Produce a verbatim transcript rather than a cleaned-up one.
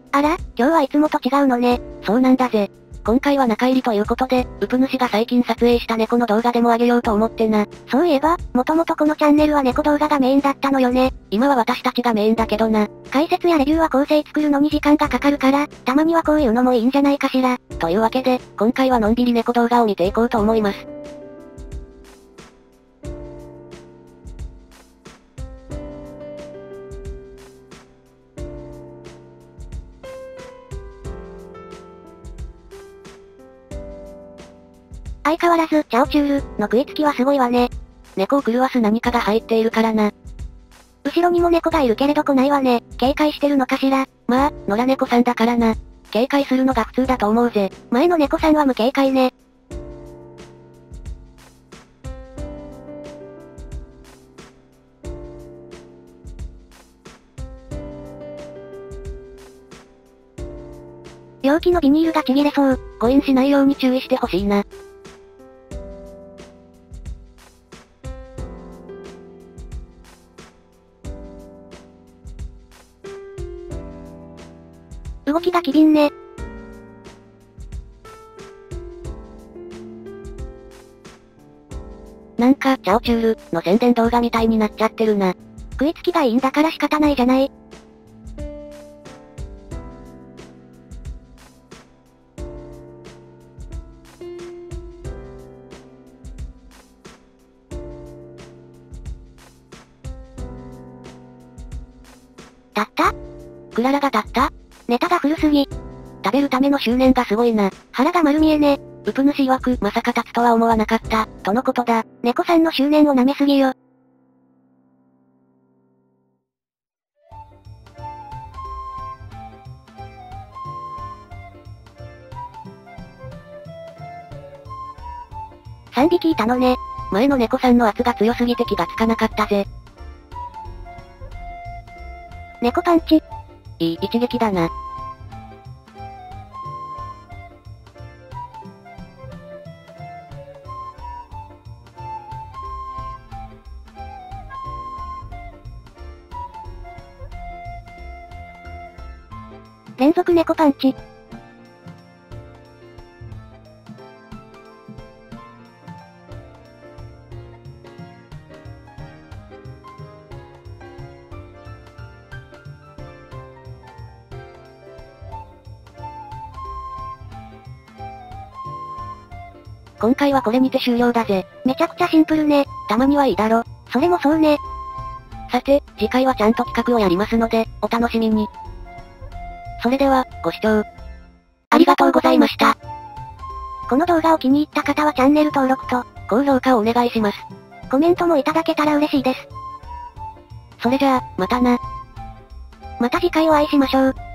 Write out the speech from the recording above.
あら、今日はいつもと違うのね。 そうなんだぜ。今回は中入りということで、ウプ主が最近撮影した猫の動画でもあげようと思ってな。 そういえば、もともとこのチャンネルは猫動画がメインだったのよね。 今は私たちがメインだけどな。 解説やレビューは構成作るのに時間がかかるから、たまにはこういうのもいいんじゃないかしら。 というわけで、今回はのんびり猫動画を見ていこうと思います。 相変わらず、チャオチュールの食いつきはすごいわね。 猫を狂わす何かが入っているからな。 後ろにも猫がいるけれど来ないわね。警戒してるのかしら。 まあ、野良猫さんだからな。警戒するのが普通だと思うぜ。 前の猫さんは無警戒ね。容器のビニールがちぎれそう。 誤飲しないように注意してほしいな。 動きが機敏ね。 なんか、チャオチュールの宣伝動画みたいになっちゃってるな。 食いつきがいいんだから仕方ないじゃない。たったクララが立った？ ネタが古すぎ。 食べるための執念がすごいな。 腹が丸見えね。 ウプ主曰く、まさか立つとは思わなかった、とのことだ。 猫さんの執念を舐めすぎよ。さんびきいたのね。 前の猫さんの圧が強すぎて気がつかなかったぜ。 猫パンチ。 いい一撃だな。 連続猫パンチ。 今回はこれにて終了だぜ。 めちゃくちゃシンプルね。 たまにはいいだろ。 それもそうね。 さて、次回はちゃんと企画をやりますので、お楽しみに。それでは、ご視聴ありがとうございました。この動画を気に入った方はチャンネル登録と、 高評価をお願いします。 コメントもいただけたら嬉しいです。 それじゃあ、またな。 また次回お会いしましょう。